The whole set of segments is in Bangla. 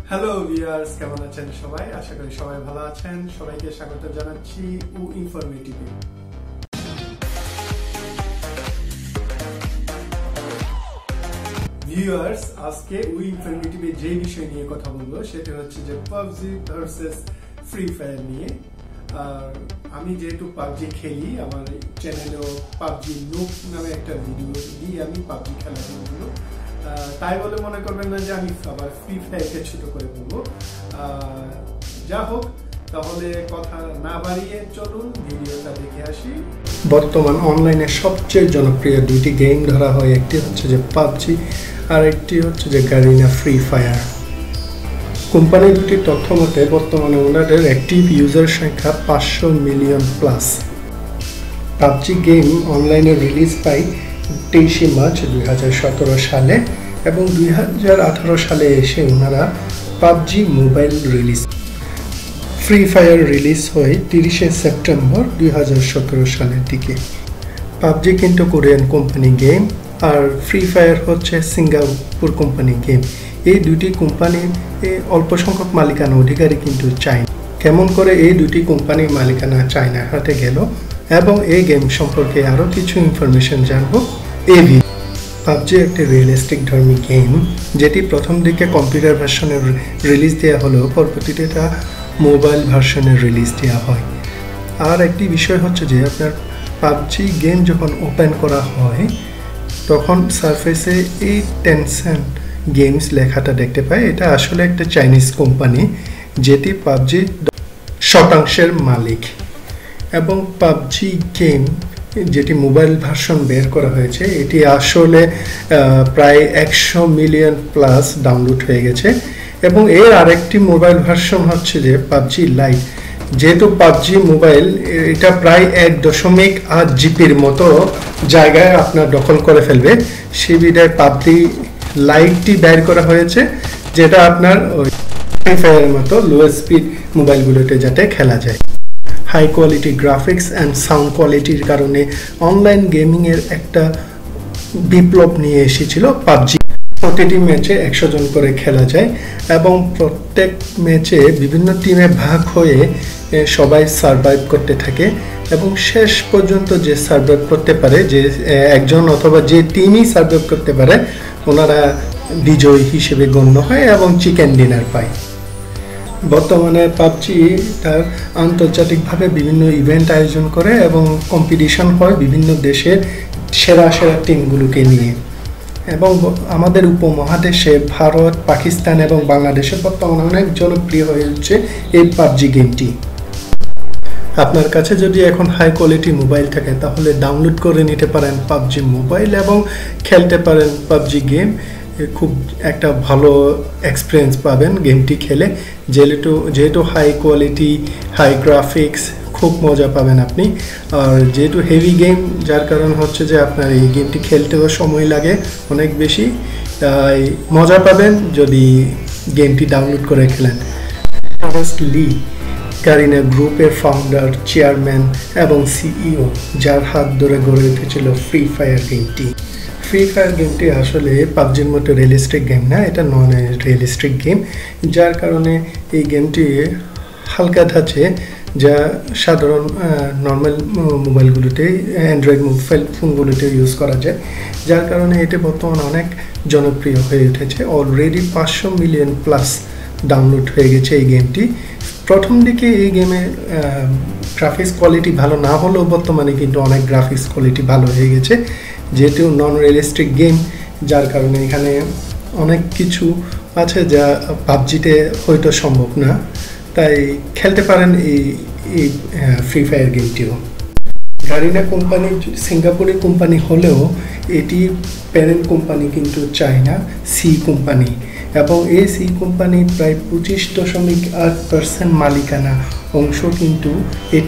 হ্যালো ভিউয়ার্স, কেমন আছেন সবাই? আশা করি সবাই ভালো আছেন। সবাইকে স্বাগত জানাচ্ছি উ ইনফরমেটিভে। ভিউয়ার্স, আজকে উ ইনফরমেটিভে যে বিষয় নিয়ে কথা বলবো সেটা হচ্ছে যে পাবজি ভার্সেস ফ্রি ফায়ার নিয়ে। আর আমি যেহেতু পাবজি খেলি, আমার চ্যানেলেও পাবজি নুব নামে একটা ভিডিও দিই আমি পাবজি খেলার ভিডিও। তাই বলে মনে করবেন না যে আমি আবার ফ্রি ফায়ারকে ছোট করে বলবো। যা হোক, তাহলে কথা না বাড়িয়ে চলুন ভিডিওটা দেখে আসি। বর্তমান অনলাইনে সবচেয়ে জনপ্রিয় দুইটি গেম ধরা হয়, একটি হচ্ছে যে পাবজি আর একটি হচ্ছে যে গারিনা ফ্রি ফায়ার। কোম্পানি দুটির তথ্য মতে বর্তমানে ওনাদের অ্যাক্টিভ ইউজার সংখ্যা 500 মিলিয়ন প্লাস। পাবজি গেম অনলাইনে রিলিজ পায় 23 মার্চ 2017 সালে এবং 2018 সালে এসে ওনারা PUBG mobile release. Free fire release হয় 30 সেপ্টেম্বর 2017 সালের দিকে। পাবজি কিন্তু কোরিয়ান কোম্পানি গেম আর ফ্রি ফায়ার হচ্ছে সিঙ্গাপুর কোম্পানি গেম। এই দুটি কোম্পানির অল্প সংখ্যক মালিকানা অধিকারী কিন্তু চায়না। কেমন করে এই দুটি কোম্পানির মালিকানা চায়নার হাতে গেল এবং এই গেম সম্পর্কে আরও কিছু ইনফরমেশন জানবো এই ভিডিও। পাবজি একটি রিয়েলিস্টিক ধর্মী গেম, যেটি প্রথম দিকে কম্পিউটার ভার্সনের রিলিজ দেওয়া হলেও পরবর্তীতে তা মোবাইল ভার্সনের রিলিজ দেওয়া হয়। আর একটি বিষয় হচ্ছে যে আপনার পাবজি গেম যখন ওপেন করা হয় তখন সারফেসে এই টেনসেন্ট গেমস লেখাটা দেখতে পাই। এটা আসলে একটা চাইনিজ কোম্পানি যেটি পাবজি শতাংশের মালিক। এবং পাবজি গেম যেটি মোবাইল ভার্সন বের করা হয়েছে এটি আসলে প্রায় 100 মিলিয়ন প্লাস ডাউনলোড হয়ে গেছে। এবং এর আরেকটি মোবাইল ভার্সন হচ্ছে যে পাবজি লাইট। যেহেতু পাবজি মোবাইল এটা প্রায় 1.8 জিবির মতো জায়গায় আপনার দখল করে ফেলবে, সেই বিধায় পাবজি লাইটটি বের করা হয়েছে, যেটা আপনার ফ্রি ফায়ারের মতো লো স্পিড মোবাইলগুলোতে যাতে খেলা যায়। High quality graphics and sound কোয়ালিটির কারণে অনলাইন গেমিংয়ের একটা বিপ্লব নিয়ে এসেছিল পাবজি। প্রতিটি ম্যাচে 100 জন করে খেলা যায় এবং প্রত্যেক ম্যাচে বিভিন্ন টিমে ভাগ হয়ে সবাই সার্ভাইভ করতে থাকে এবং শেষ পর্যন্ত যে সার্ভাইভ করতে পারে, যে একজন অথবা যে টিমই সার্ভাইভ করতে পারে, ওনারা বিজয়ী হিসেবে গণ্য হয় এবং চিকেন ডিনার পায়। বর্তমানে পাবজি তার আন্তর্জাতিকভাবে বিভিন্ন ইভেন্ট আয়োজন করে এবং কম্পিটিশন হয় বিভিন্ন দেশের সেরা সেরা টিমগুলোকে নিয়ে। এবং আমাদের উপমহাদেশে ভারত, পাকিস্তান এবং বাংলাদেশে বর্তমানে অনেক জনপ্রিয় হয়ে উঠছে এই পাবজি গেমটি। আপনার কাছে যদি এখন হাই কোয়ালিটি মোবাইল থাকে তাহলে ডাউনলোড করে নিতে পারেন পাবজি মোবাইল এবং খেলতে পারেন পাবজি গেম। খুব একটা ভালো এক্সপিরিয়েন্স পাবেন গেমটি খেলে, যেহেতু হাই কোয়ালিটি, হাই গ্রাফিক্স, খুব মজা পাবেন আপনি। আর যেহেতু হেভি গেম, যার কারণ হচ্ছে যে আপনার এই গেমটি খেলতেও সময় লাগে অনেক বেশি, তাই মজা পাবেন যদি গেমটি ডাউনলোড করে খেলেন। লি গারিনা গ্রুপের ফাউন্ডার, চেয়ারম্যান এবং সিইও, যার হাত ধরে গড়ে উঠেছিল ফ্রি ফায়ার গেমটি। ফ্রি ফায়ার গেমটি আসলে পাবজির মতো রিয়েলিস্টিক গেম না, এটা নন রিয়েলিস্টিক গেম, যার কারণে এই গেমটি হালকা ধাঁচে, যা সাধারণ নর্মাল মোবাইলগুলোতে, অ্যান্ড্রয়েড মোবাইল ফোনগুলোতে ইউজ করা যায়, যার কারণে এটি বর্তমানে অনেক জনপ্রিয় হয়ে উঠেছে। অলরেডি 500 মিলিয়ন প্লাস ডাউনলোড হয়ে গেছে এই গেমটি। প্রথম দিকে এই গেমের গ্রাফিক্স কোয়ালিটি ভালো না হলেও বর্তমানে কিন্তু অনেক গ্রাফিক্স কোয়ালিটি ভালো হয়ে গেছে, যেহেতু নন রিয়েলিস্টিক গেম, যার কারণে এখানে অনেক কিছু আছে যা পাবজিতে হয়তো সম্ভব না, তাই খেলতে পারেন এই ফ্রি ফায়ার গেমটিও। গারিনা কোম্পানি সিঙ্গাপুরের কোম্পানি হলেও এটির প্যারেন্ট কোম্পানি কিন্তু চায়না সি কোম্পানি, এবং এই সি কোম্পানি প্রায় 25.8% মালিকানা অংশ কিন্তু এই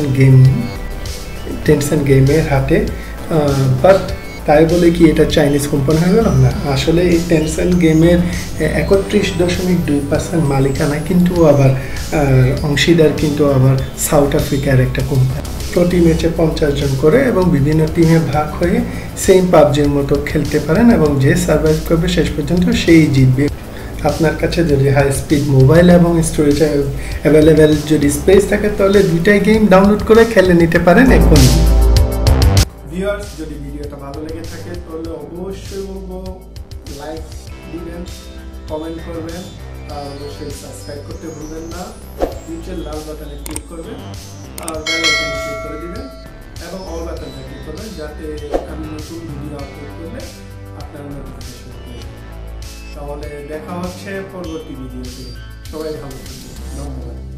টেনসেন্ট গেমের হাতে। বাট তাই বলে কি এটা চাইনিজ কোম্পানি হয়ে গেল না? আসলে এই টেনসেন্ট গেমের 31.2% মালিকানা কিন্তু আবার অংশীদার কিন্তু আবার সাউথ আফ্রিকার একটা কোম্পানি। প্রতি ম্যাচে 50 জন করে এবং বিভিন্ন টিমে ভাগ হয়ে সেম পাবজির মতো খেলতে পারেন এবং যে সার্ভাইভ করবে শেষ পর্যন্ত সেই জিতবে। আপনার কাছে যদি হাই স্পিড মোবাইল এবং স্টোরেজ অ্যাভেলেবেল যদি স্পেস থাকে তাহলে দুইটাই গেম ডাউনলোড করে খেলে নিতে পারেন এখন। ভিউয়ার্স, যদি ভিডিওটা ভালো লেগে থাকে তাহলে অবশ্যই বলবো লাইক দিবেন, কমেন্ট করবেন, আর অবশ্যই সাবস্ক্রাইব করতে ভুলবেন না। নিচে লাল বাটনে ক্লিক করবেন আর বেল আইকনে ক্লিক করে দিবেন এবং অল বাটনে ক্লিক করবেন যাতে আমি নতুন ভিডিও আপলোড করলে আপনার নোটিফিকেশন পাবেন। তাহলে দেখা হচ্ছে পরবর্তী ভিডিওতে। সবাই ভালো থাকবেন, ধন্যবাদ।